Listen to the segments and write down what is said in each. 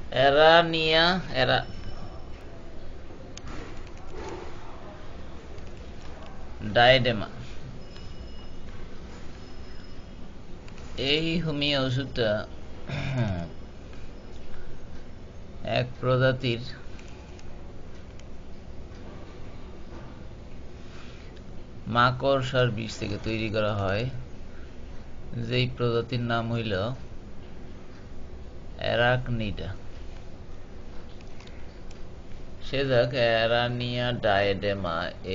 অ্যারানিয়া ডায়েডেমা। এই হোমিও ওষুধটা এক প্রজাতির মাকড়সার বিষ থেকে তৈরি করা হয়, যেই প্রজাতির নাম হইল অ্যারাকনিডা। সে যাক, অ্যারানিয়া ডায়েডেমা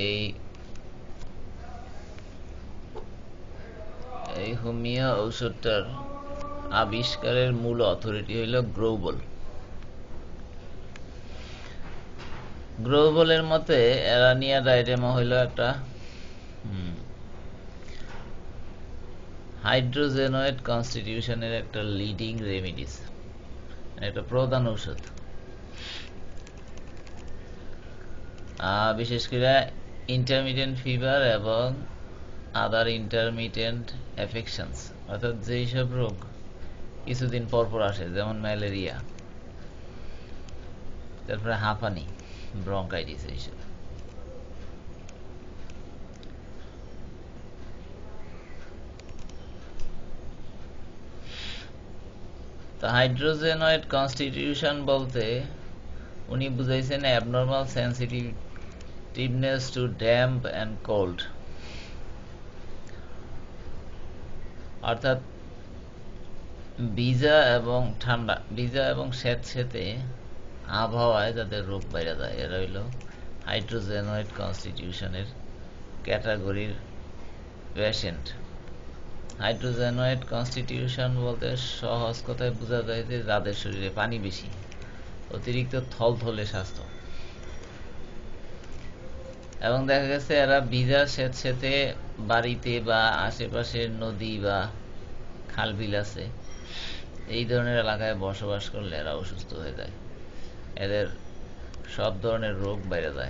এই হোমিও ঔষধটার আবিষ্কারের মূল অথরিটি হইল গ্রৌবল। গ্রৌবলের মতে অ্যারানিয়া ডায়েডেমা হইল একটা হাইড্রোজেনয়েড কনস্টিটিউশনের একটা লিডিং রেমিডিস, একটা প্রধান ঔষধ। বিশেষ করে ইন্টারমিডিয়েন্ট ফিভার এবং আদার ইন্টারমিডিয়েন্ট অ্যাফেকশনস, অর্থাৎ যেই সব রোগ কিছুদিন পর পর আসে, যেমন ম্যালেরিয়া, তারপরে হাঁপানি, ব্রঙ্কাইটিস, এইসব। তো হাইড্রোজেনয়েড কনস্টিটিউশন বলতে উনি বুঝাইছেন abnormal sensitiveness to damp and cold, অর্থাৎ ভিজা এবং ঠান্ডা, ভিজা এবং স্যাঁতসেঁতে আবহাওয়ায় যাদের রোগ বাইরে যায়, এরা হইল হাইড্রোজেনয়েড কনস্টিটিউশনের ক্যাটাগরির পেশেন্ট। হাইড্রোজেনয়েড কনস্টিটিউশন বলতে সহজ কথায় বোঝা যায় যে যাদের শরীরে পানি বেশি, অতিরিক্ত থলথলে স্বাস্থ্য, এবং দেখা গেছে এরা ভিজা স্যাঁতসেঁতে বাড়িতে বা আশেপাশের নদী বা খাল বিল আছে, এই ধরনের এলাকায় বসবাস করলে এরা অসুস্থ হয়ে যায়, এদের সব ধরনের রোগ বাইরে যায়।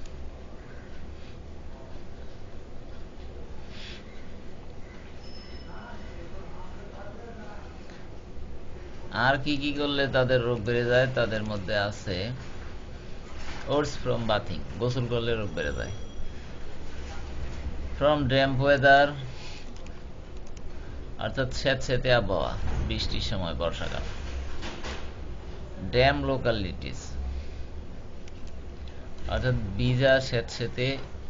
আর কি কি করলে তাদের রোগ বেড়ে যায়, তাদের মধ্যে আছে ওটস ফ্রম বাথিং, গোসল করলে রোগ বেড়ে যায়। ফ্রম ড্যাম্প ওয়েদার, অর্থাৎ স্যাঁতসেঁতে আবহাওয়া, বৃষ্টির সময়, বর্ষাকাল। ড্যাম লোকালিটিস, অর্থাৎ ভিজা স্যাঁতসেঁতে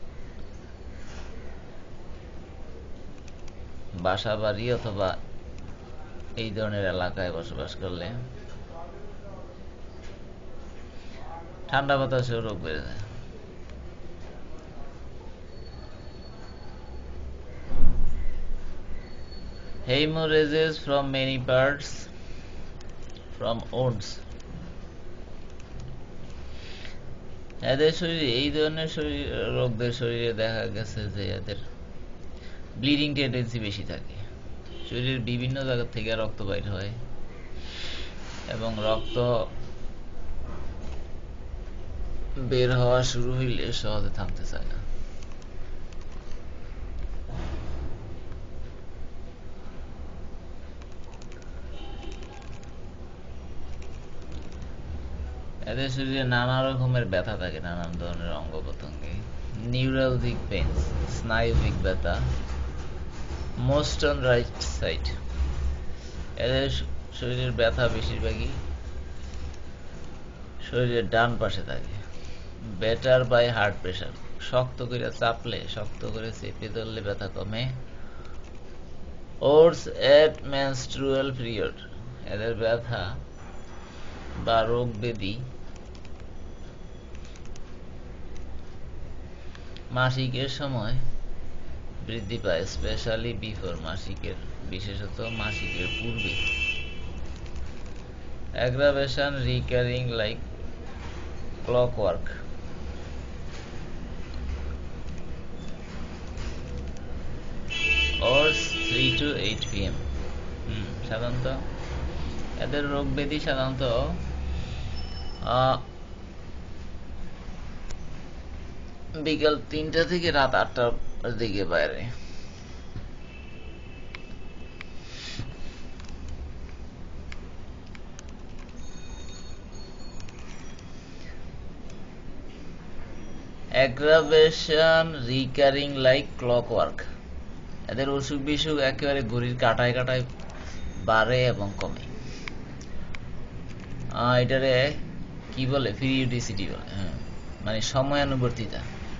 বাসা বাড়ি অথবা এই ধরনের এলাকায় বসবাস করলে ঠান্ডা বাতাসেও রোগ বেড়ে যায়। Hemorrhages from many parts, from wounds, এদের শরীরে এই ধরনের রোগদের শরীরে দেখা গেছে যে এদের ব্লিডিং টেন্ডেন্সি বেশি থাকে, শরীরের বিভিন্ন জায়গা থেকে রক্ত বাইর হয় এবং রক্ত বের হওয়া শুরু হইলে সহজে থামতে চায় না। এদের শরীরে নানা রকমের ব্যথা থাকে, নানান ধরনের অঙ্গ প্রত্যঙ্গে। নিউরালজিক পেইনস, স্নায়ুবিক ব্যথা, মোস্ট অন রাইট সাইড, এদের শরীরের ব্যথা বেশিরভাগই শরীরের ডান পাশে থাকে। বেটার বাই হার্ট প্রেশার, শক্ত করে চাপলে, শক্ত করে চেপে ধরলে ব্যথা কমে। ওটস এট মেনস্ট্রুয়াল পিরিয়ড, এদের ব্যথা বা রোগ ব্যাধি মাসিকের সময় বৃদ্ধি পায়, স্পেশালি বিফোর, মাসিকের, বিশেষত মাসিকের পূর্বে। Aggravation recurring like clockwork, hours 3 to 8 PM। সাধারণত এদের রোগ ব্যাধি সাধারণত বিকাল 3টা থেকে রাত 8টার দিকে বাইরে। অ্যাগ্রাভেশন রিকারিং লাইক ক্লকওয়ার্ক, এদের অসুখ বিসুখ একেবারে ঘড়ির কাটায় কাটায় বাড়ে এবং কমে। এটারে কি বলে, পিরিয়ডিসিটি বলে, মানে সময়ানুবর্তিতা।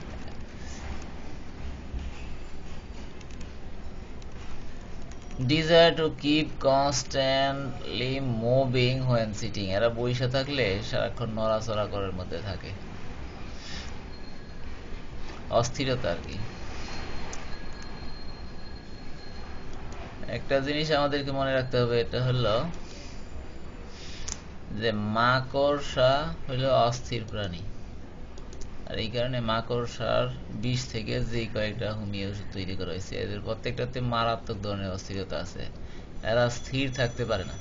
Desire to keep constantly moving when sitting, এরা বসে থাকলে সারাক্ষণ নড়াচড়া করার মধ্যে থাকে, অস্থিরতা আর কি। একটা জিনিস আমাদেরকে মনে রাখতে হবে, এটা হলো যে মাকড়সা হলো অস্থির প্রাণী, আর এই কারণে মাকড়সার বিষ থেকে যে কয়েকটা হোমিও ওষুধ তৈরি করা হয়েছে, এদের প্রত্যেকটাতে মারাত্মক ধরনের অস্থিরতা আছে, এরা স্থির থাকতে পারে না।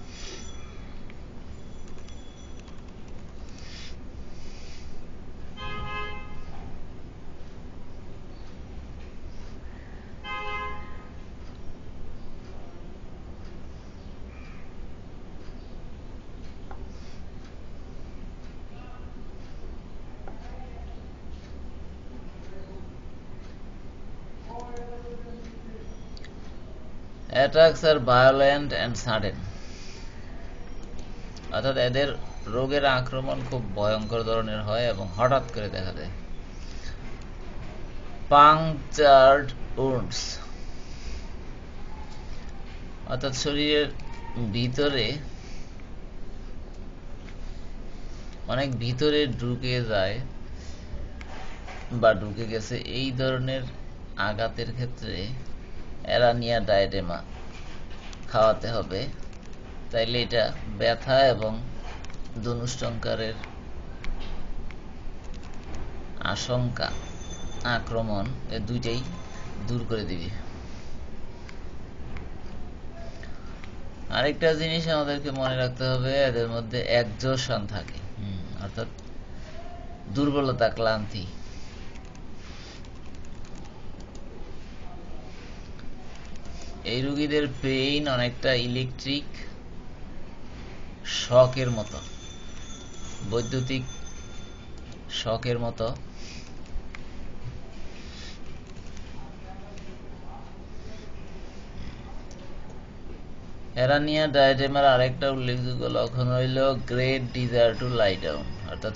Attacks are violent and sudden, অর্থাৎ এদের রোগের আক্রমণ খুব ভয়ঙ্কর ধরনের হয় এবং হঠাৎ করে দেখা দেয়। পাংচার্ড উন্ডস, অর্থাৎ শরীরের ভিতরে অনেক ভিতরে ঢুকে যায় বা ঢুকে গেছে, এই ধরনের আঘাতের ক্ষেত্রে অ্যারানিয়া ডায়ডেমা খাওয়াতে হবে, তাইলে এটা ব্যথা এবং ধনুষ্টঙ্কারের আশঙ্কা, আক্রমণ, এ দুইটাই দূর করে দিবে। আরেকটা জিনিস আমাদেরকে মনে রাখতে হবে, এদের মধ্যে একজোশন থাকে, অর্থাৎ দুর্বলতা, ক্লান্তি। এই রোগীদের পেইন অনেকটা ইলেকট্রিক শকের মতো, বৈদ্যুতিক শকের মতো। অ্যারানিয়া ডায়ডেমার আরেকটা উল্লেখযোগ্য লক্ষণ হইল great desire to lie down, অর্থাৎ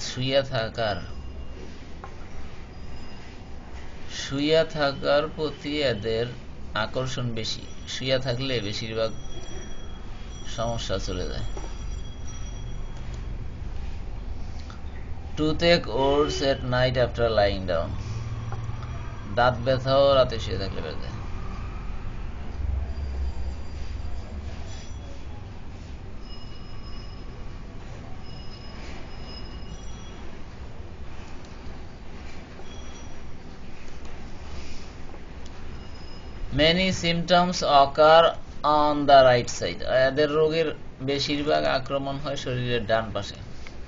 শুইয়া থাকার প্রতি এদের আকর্ষণ বেশি, শুইয়া থাকলে বেশিরভাগ সমস্যা চলে যায়। toothache occurs at night after lying down, দাঁত ব্যথাও রাতে শুয়ে থাকলে বেড়ে যায়। Many symptoms occur on the right side, এদের রোগের বেশিরভাগ আক্রমণ হয় শরীরের ডান পাশে,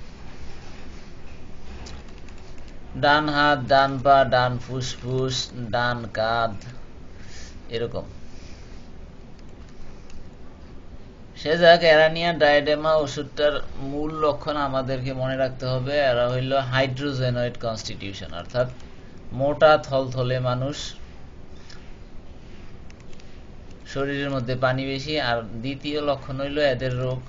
ডান হাত, ডান পা, ডান ফুসফুস, ডান কাঁধ, এরকম। সে যাক, অ্যারানিয়া ডায়ডেমা ওষুধটার মূল লক্ষণ আমাদেরকে মনে রাখতে হবে, এরা হইল হাইড্রোজেনয়েড কনস্টিটিউশন, অর্থাৎ মোটা থলথলে মানুষ, শরীরের মধ্যে পানি বেশি। আর দ্বিতীয় লক্ষণ হইল এদের রোগ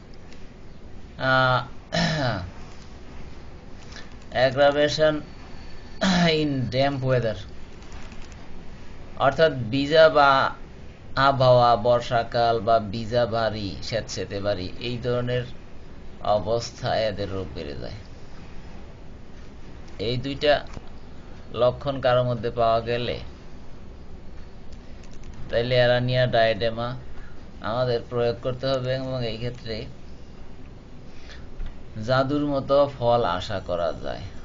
অ্যাগ্রাভেশন ইন ড্যাম্প ওয়েদার, অর্থাৎ ভিজা বা আবহাওয়া, বর্ষাকাল বা ভিজা ভারী, স্যাঁতসেঁতে ভারী, এই ধরনের অবস্থায় এদের রোগ বেড়ে যায়। এই দুইটা লক্ষণ কারোর মধ্যে পাওয়া গেলে তাইলে অ্যারানিয়া ডায়ডেমা আমাদের প্রয়োগ করতে হবে, এবং এই ক্ষেত্রে জাদুর মতো ফল আশা করা যায়।